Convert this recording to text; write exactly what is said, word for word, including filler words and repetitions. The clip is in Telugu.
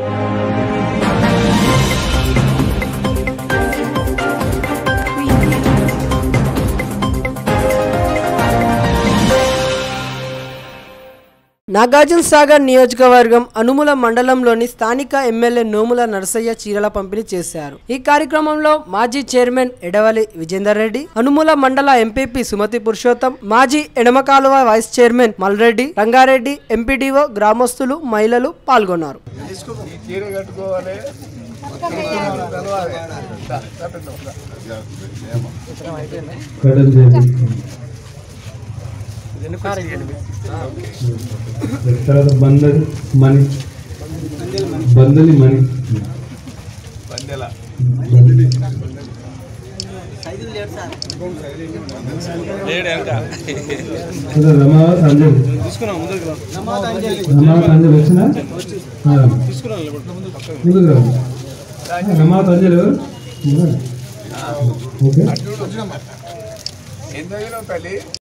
నాగార్జున సాగర్ నియోజకవర్గం అనుముల మండలంలోని స్థానిక ఎమ్మెల్యే నోముల నరసయ్య చీరల పంపిణీ చేశారు. ఈ కార్యక్రమంలో మాజీ చైర్మన్ ఎడవలి విజేందర్ రెడ్డి, అనుముల మండల ఎంపీపీ సుమతి పురుషోత్తం, మాజీ ఎడమకాలువ vice chairman Malreddy, Rangareddy, MPDO, గ్రామస్తులు, మహిళలు పాల్గొన్నారు. తర్వాత బందల్ మణి బందలి మణి రమావత్ అంజలి రమావత్ అంజలి వచ్చినా ముందుకు రా. రమావత్ అంజలి ఎవరు? ఓకే.